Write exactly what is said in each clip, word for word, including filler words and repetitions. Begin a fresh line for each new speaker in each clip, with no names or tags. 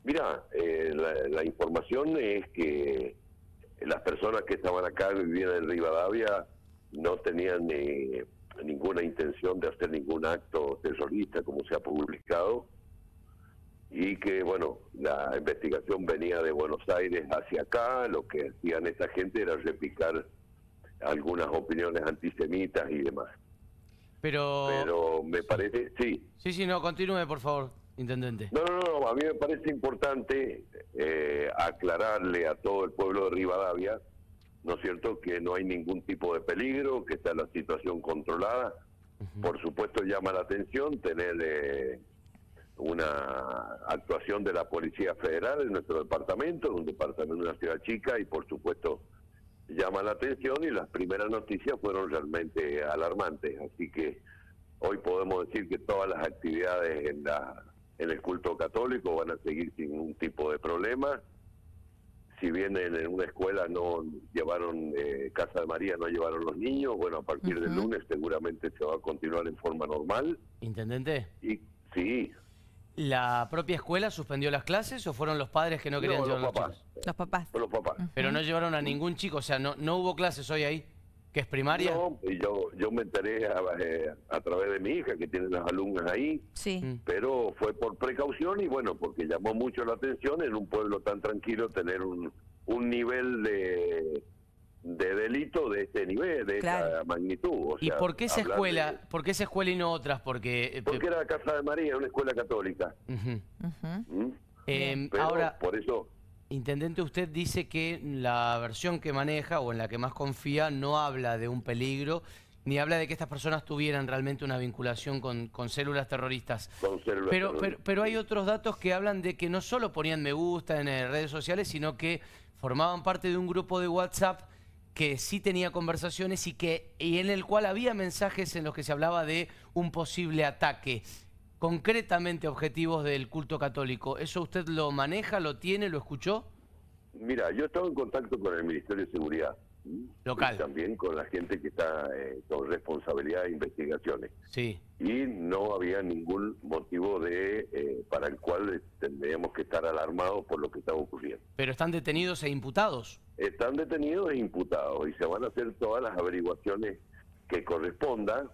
Mira, eh, la, la información es que las personas que estaban acá, vivían en Rivadavia, no tenían eh, ninguna intención de hacer ningún acto terrorista, como se ha publicado, y que, bueno, la investigación venía de Buenos Aires hacia acá. Lo que hacían esta gente era repicar algunas opiniones antisemitas y demás.
Pero...
Pero me parece, sí.
Sí, sí, no, continúe, por favor, intendente.
No, no, no, a mí me parece importante eh, aclararle a todo el pueblo de Rivadavia, ¿no es cierto?, que no hay ningún tipo de peligro, que está la situación controlada. Uh-huh. Por supuesto llama la atención tener eh, una actuación de la Policía Federal en nuestro departamento, un departamento de una ciudad chica, y por supuesto llama la atención, y las primeras noticias fueron realmente alarmantes. Así que hoy podemos decir que todas las actividades en la en el culto católico van a seguir sin ningún tipo de problema. Si bien en una escuela no llevaron, eh, Casa de María no llevaron los niños, bueno, a partir uh-huh. del lunes seguramente se va a continuar en forma normal.
¿Intendente?
Y sí.
¿La propia escuela suspendió las clases o fueron los padres que no querían
no,
llevar
los
los
papás.
chicos?
Los papás.
Los papás.
Uh-huh. Pero no llevaron a ningún chico, o sea, no, no hubo clases hoy ahí, que es primaria.
No, yo, yo me enteré a, eh, a través de mi hija, que tiene las alumnas ahí,
sí.
Mm.
pero fue por precaución y bueno, porque llamó mucho la atención en un pueblo tan tranquilo tener un, un nivel de... de delito de este nivel, de claro. esta magnitud. O sea,
¿y por qué esa escuela,
de...
por qué esa escuela y no otras? Porque
porque era la Casa de María, una escuela católica.
Uh-huh.
Uh-huh.
¿Mm?
eh,
Pero
ahora,
por eso,
intendente, usted dice que la versión que maneja o en la que más confía no habla de un peligro, ni habla de que estas personas tuvieran realmente una vinculación con, con células terroristas.
Con células
pero,
terroristas.
Pero, pero hay otros datos que hablan de que no solo ponían me gusta en eh, redes sociales, sino que formaban parte de un grupo de WhatsApp que sí tenía conversaciones y que y en el cual había mensajes en los que se hablaba de un posible ataque, concretamente objetivos del culto católico. ¿Eso usted lo maneja, lo tiene, lo escuchó?
Mira, yo he estado en contacto con el Ministerio de Seguridad.
Local.
Y también con la gente que está eh, con responsabilidad de investigaciones.
Sí.
Y no había ningún motivo de eh, para el cual tendríamos que estar alarmados por lo que está ocurriendo.
¿Pero están detenidos e imputados?
Están detenidos e imputados y se van a hacer todas las averiguaciones que correspondan,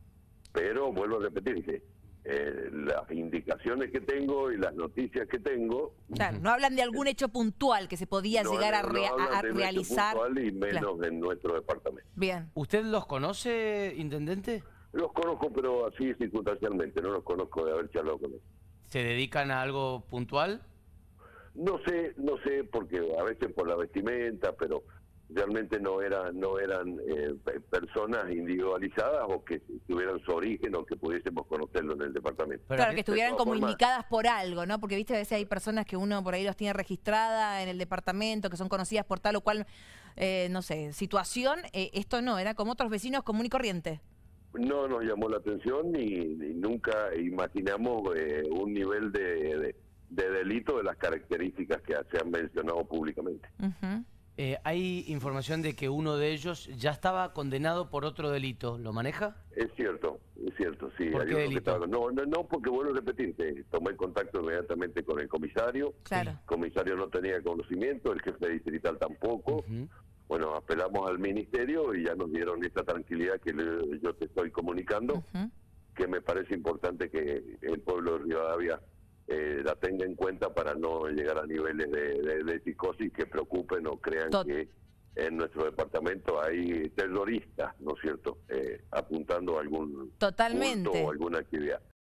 pero vuelvo a repetirte, eh, las indicaciones que tengo y las noticias que tengo...
Claro, no hablan de algún hecho puntual que se podía
no,
llegar a,
no
rea a, a
de
realizar.
Puntual y menos
claro.
en nuestro departamento.
Bien.
¿Usted los conoce, intendente?
Los conozco, pero así circunstancialmente, no los conozco de haber charlado con ellos.
¿Se dedican a algo puntual?
No sé, no sé, porque a veces por la vestimenta, pero realmente no eran no eran eh, personas individualizadas o que tuvieran su origen o que pudiésemos conocerlo en el departamento.
Pero claro, que estuvieran como
formas,
indicadas por algo, ¿no? Porque, viste, a veces hay personas que uno por ahí los tiene registrada en el departamento, que son conocidas por tal o cual, eh, no sé, situación. Eh, esto no, era como otros vecinos común y corriente.
No nos llamó la atención y, y nunca imaginamos eh, un nivel de, de, de delito de las características que se han mencionado públicamente.
Uh-huh.
eh, hay información de que uno de ellos ya estaba condenado por otro delito. ¿Lo maneja?
Es cierto, es cierto, sí.
¿Por qué delito?
Estaba, no, no, no, porque vuelvo a repetirte, tomé contacto inmediatamente con el comisario.
Claro.
El comisario no tenía conocimiento, el jefe distrital tampoco.
Uh-huh.
Bueno, apelamos al ministerio y ya nos dieron esta tranquilidad que le, yo te estoy comunicando, uh-huh. que me parece importante que el pueblo de Rivadavia eh, la tenga en cuenta para no llegar a niveles de, de, de psicosis que preocupen o crean Tot que en nuestro departamento hay terroristas, ¿no es cierto?, eh, apuntando a algún
Totalmente.
culto o alguna actividad.